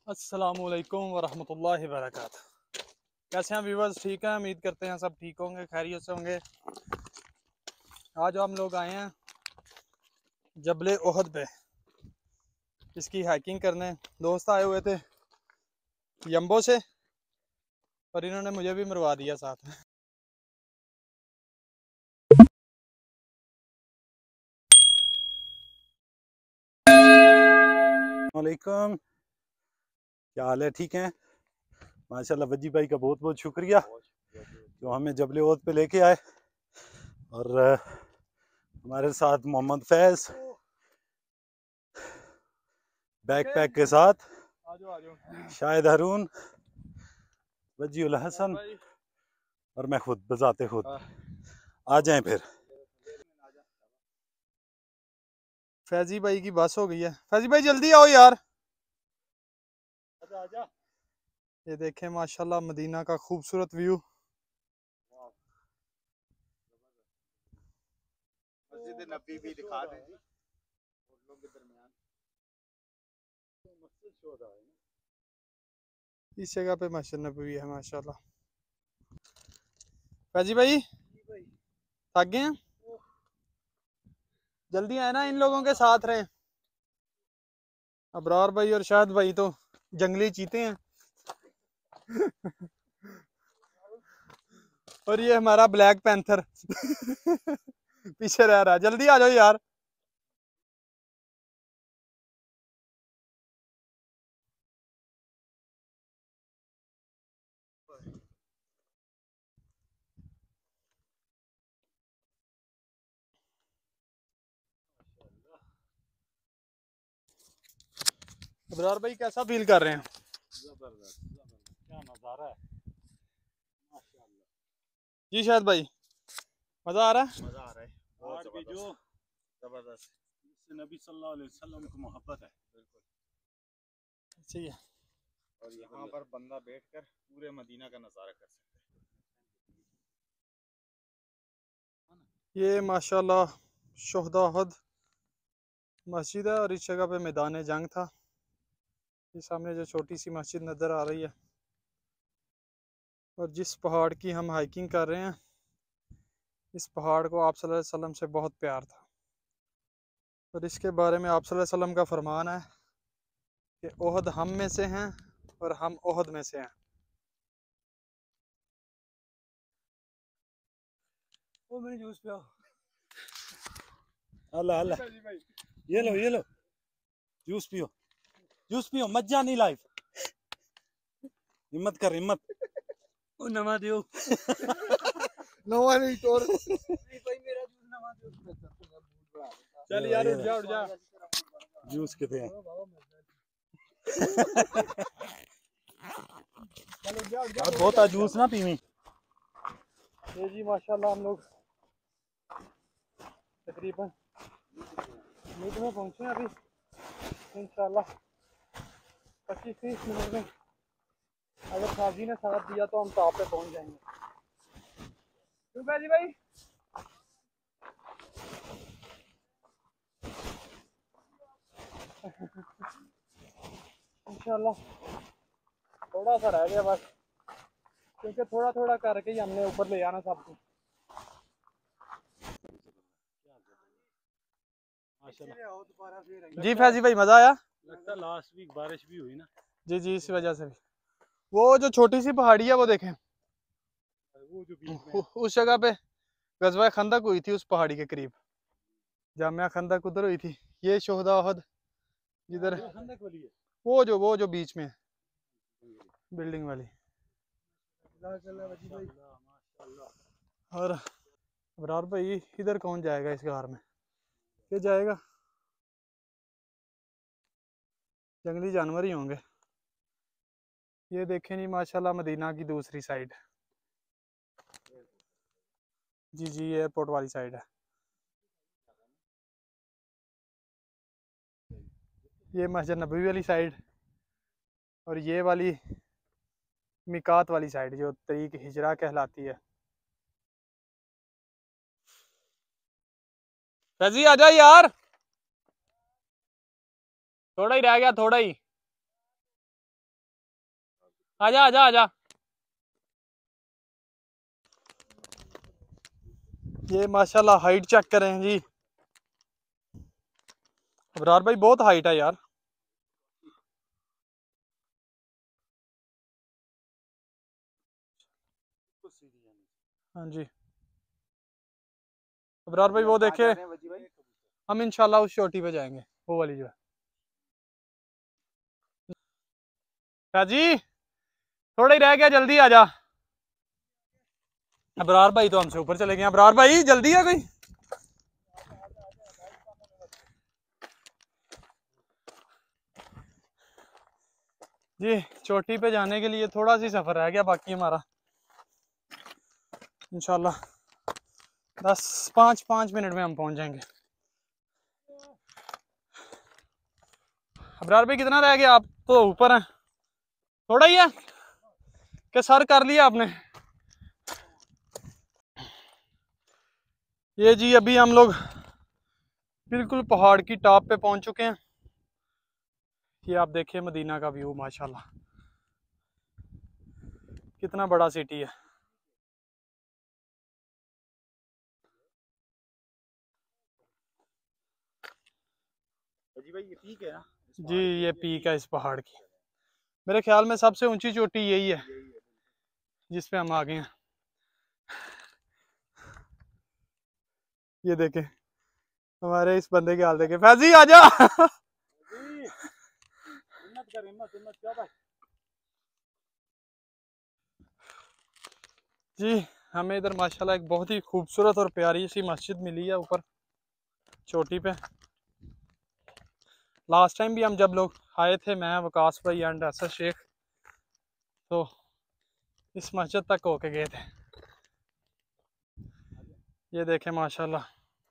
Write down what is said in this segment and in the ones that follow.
अस्सलामुअलैकुम वरहमतुल्लाहि वबरकातुहू। कैसे हैं व्यूवर्स? ठीक हैं, उम्मीद करते हैं सब ठीक होंगे, खैरियत से होंगे। आज हम लोग आए हैं जबले ओहद पे इसकी हाइकिंग करने। दोस्त आए हुए थे यम्बो से और इन्होंने मुझे भी मरवा दिया साथ में। वालेकुम, क्या हाल है? ठीक है माशाल्लाह। वजी भाई का बहुत बहुत शुक्रिया जो हमें जबले ओहद पे लेके आए। और हमारे साथ मोहम्मद फैज बैकपैक के साथ, शाहिद हारून, वजी उल हसन और मैं खुद बजाते खुद। आ जाएं फिर। फैजी भाई की बस हो गई है। फैजी भाई जल्दी आओ यार। आजा आजा। ये देखें माशाल्लाह मदीना का खूबसूरत व्यू। मस्जिद नबी भी दिखा दें जी, होटलों के दरमियान इस जगह पे मस्जिद नबी है माशाल्लाह। फैजी भाई थक गए हैं? जल्दी आए ना, इन लोगों के साथ रहें। अबरार भाई और शाहिद भाई तो जंगली चीते हैं और ये हमारा ब्लैक पैंथर पीछे रह रहा है। जल्दी आ जाओ यार। अबरार भाई कैसा फील कर रहे हैं? जबरदस्त, क्या नजारा है माशाल्लाह। जी शाहिद भाई मजा आ रहा है? मजा आ रहा है बहुत जबरदस्त। इससे नबी सल्लल्लाहु अलैहि वसल्लम की मोहब्बत है। बिल्कुल सही है। और यहाँ पर बंदा बैठकर पूरे मदीना का नजारा कर सकता है। ये माशाल्लाह शुहदा उहद मस्जिद है और इस जगह पे मैदान जंग था। ये सामने जो छोटी सी मस्जिद नज़र आ रही है और जिस पहाड़ की हम हाइकिंग कर रहे हैं, इस पहाड़ को आप सल्लल्लाहु अलैहि वसल्लम से बहुत प्यार था और इसके बारे में आप सल्लल्लाहु अलैहि वसल्लम का फरमान है कि ओहद हम में से हैं और हम ओहद में से हैं। वो मेरी जूस पियो। अल्लाह अल्लाह, ये लो जूस पियो, जूस पियो, मत नहीं लाइफ। हिम्मत कर हिम्मत। ओ नवा दियो नवा नहीं तोर नहीं भाई, मेरा जूस नवा दियो। चल यार उठ जा जूस कितने हैं? बहुत जूस ना पीवी। ये जी माशाल्लाह हम लोग तकरीबन मिड में पहुंचे हैं अभी। इंशाल्लाह 25-30 मिनट में अगर साजी ने साथ दिया तो हम टॉप पे पहुंच जाएंगे। क्यों भाई? इंशाल्लाह थोड़ा सा रह गया बस, क्योंकि थोड़ा थोड़ा करके ही हमने ऊपर ले आना सबको। जी फैजी भाई मजा आया? लगता है लास्ट वीक बारिश भी हुई ना। जी जी इस वजह से भी। वो जो छोटी सी पहाड़ी है वो देखें, वो जो उस जगह पे गज़वा खंदक हुई थी, उस पहाड़ी के करीब जामिया खंदक उधर हुई थी। ये शोहदा उहद जिधर वो जो बीच में है बिल्डिंग वाली। और अबरार भाई इधर कौन जाएगा इस गार में? ये जाएगा जंगली जानवर ही होंगे। ये देखें जी माशाल्लाह मदीना की दूसरी साइड। जी जी एयरपोर्ट वाली साइड है। ये मस्जिद नबवी वाली साइड और ये वाली मिकात वाली साइड जो तरीक हिजरा कहलाती है। रजी आ जा यार, थोड़ा ही रह गया, थोड़ा ही। आजा आजा आजा। ये माशाल्लाह हाइट चेक करें जी। अबरार भाई बहुत हाइट है यार। हाँ जी अबरार भाई वो देखे, हम इंशाल्लाह उस चोटी पे जाएंगे, वो वाली जो है। क्या जी, थोड़ा ही रह गया, जल्दी आ जा। अबरार भाई तो हमसे ऊपर चले गए। अबरार भाई जल्दी है कोई। जी चोटी पे जाने के लिए थोड़ा सी सफर रह गया बाकी हमारा, इंशाल्लाह 5 मिनट में हम पहुंच जाएंगे। अबरार भाई कितना रह गया? आप तो ऊपर हैं, थोड़ा ही है कि सर कर लिया आपने? ये जी अभी हम लोग बिल्कुल पहाड़ की टॉप पे पहुंच चुके हैं। ये आप देखिए मदीना का व्यू, माशाल्लाह कितना बड़ा सिटी है। जी भाई ये पीक है ना जी ये पीक है इस पहाड़ की। मेरे ख्याल में सबसे ऊंची चोटी यही है जिस पे हम आ गए हैं। ये देखें हमारे इस बंदे के हाल देखें। फैजी आजा। हिम्मत कर, हिम्मत हिम्मत क्या भाई। जी हमें इधर माशाल्लाह एक बहुत ही खूबसूरत और प्यारी सी मस्जिद मिली है ऊपर चोटी पे। लास्ट टाइम भी हम जब लोग आए थे, मैं वकास भाई एंड असद शेख, तो इस मस्जिद तक होके गए थे। ये देखें माशाल्लाह,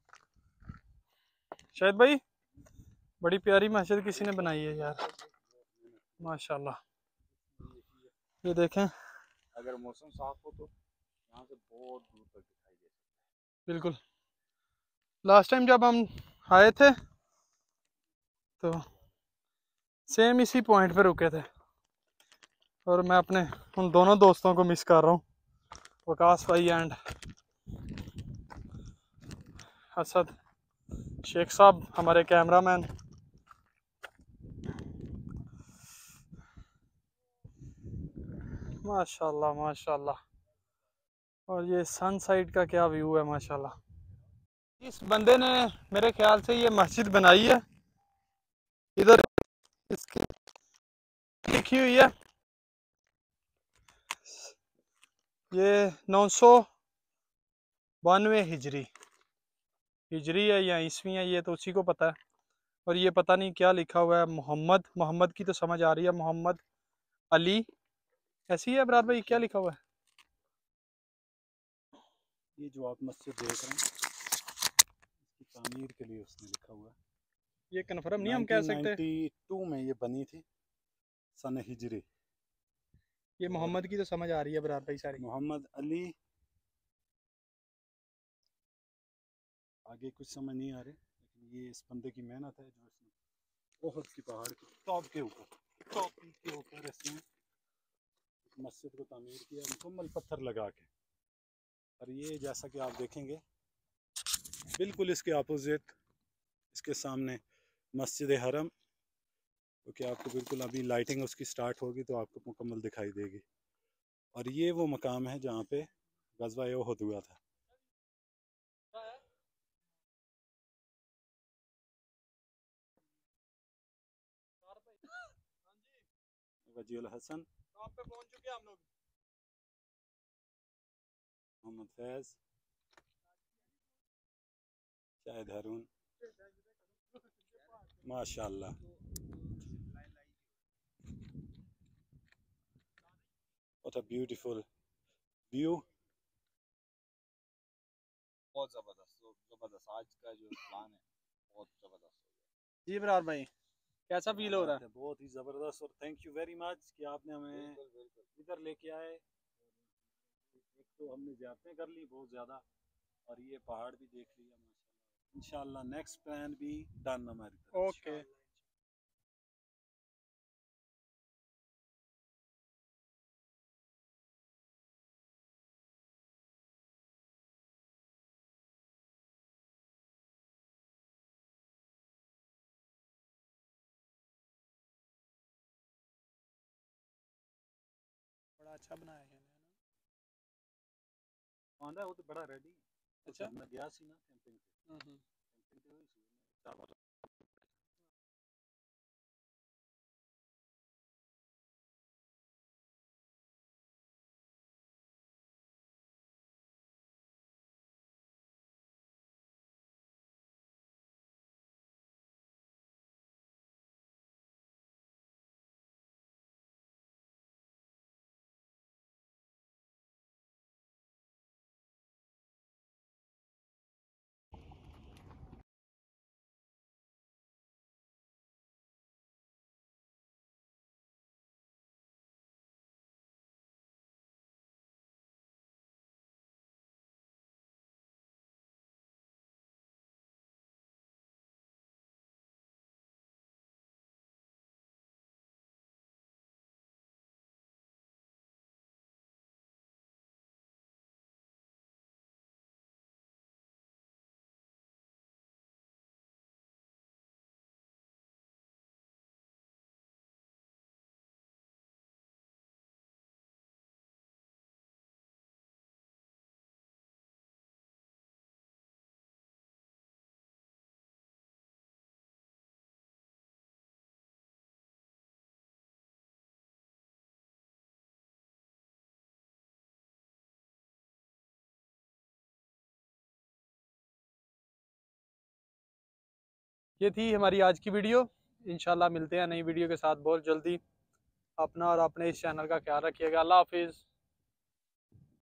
शायद भाई बड़ी प्यारी मस्जिद किसी ने बनाई है यार, माशाल्लाह। ये देखें अगर मौसम साफ हो तो यहाँ से बहुत दूर तक दिखाई दे सकता बिल्कुल। लास्ट टाइम जब हम आए थे तो सेम इसी पॉइंट पे रुके थे, और मैं अपने उन दोनों दोस्तों को मिस कर रहा हूँ, वकास भाई एंड असद शेख साहब, हमारे कैमरामैन। माशाल्लाह माशाल्लाह। और ये सनसाइड का क्या व्यू है माशाल्लाह। इस बंदे ने मेरे ख्याल से ये मस्जिद बनाई है, इधर इसकी लिखी हुई है ये 992 हिजरी, हिजरी है या ईस्वी है ये तो उसी को पता है। और ये पता नहीं क्या लिखा हुआ है, मोहम्मद, मोहम्मद की तो समझ आ रही है, मोहम्मद अली ऐसी है। बराबर भाई क्या लिखा हुआ है? है। ये जो आप मस्जिद देख रहे हैं इसकी तामीर के लिए उसने लिखा हुआ है। ये कन्फर्म नहीं हम कह सकते। 1992 में ये बनी थी, सन हिजरी। ये मोहम्मद की तो समझ आ रही है बराबर भाई सारी। मोहम्मद अली, आगे कुछ समझ नहीं आ रहे, लेकिन ये इस बंदे की मेहनत है जो इसने बहुत की पहाड़ की टॉप के ऊपर इसने मस्जिद को तामीर किया मुकम्मल पत्थर लगा के। और ये जैसा कि आप देखेंगे बिल्कुल इसके अपोजिट, इसके सामने मस्जिद हरम, क्योंकि आपको बिल्कुल अभी लाइटिंग उसकी स्टार्ट होगी तो आपको मुकम्मल दिखाई देगी। और ये वो मकाम है जहाँ पे गज़वा ओहद हुआ था। वजीउल हसन, टॉप पे पहुंच चुके हम लोग। मोहम्मद फैज़, शाहिद हारून, माशाल्लाह। What a beautiful view. बहुत ज़बरदस्त, ज़बरदस्त। आज का जो प्लान है बहुत ज़बरदस्त हो गया जी बराबर भाई कैसा फील हो रहा है? बहुत ही ज़बरदस्त। और थैंक यू वेरी मच कि आपने हमें इधर लेके आए। एक तो हमने ज़्यारतें कर ली बहुत ज़्यादा, और ये पहाड़ भी देख लिया माशाल्लाह। इंशाल्लाह नेक्स्ट प्लान भी डन हमारी तरफ। ओके। अच्छा बनाया है आंदा वो तो बड़ा रेडी। अच्छा। मैं गया सी ना कैंपिंग पे, हम्म। कैंपिंग पे हुई सी मैं 4 बार। ये थी हमारी आज की वीडियो। इंशाल्लाह मिलते हैं नई वीडियो के साथ बहुत जल्दी। अपना और अपने इस चैनल का ख्याल रखिएगा। अल्लाह हाफिज़।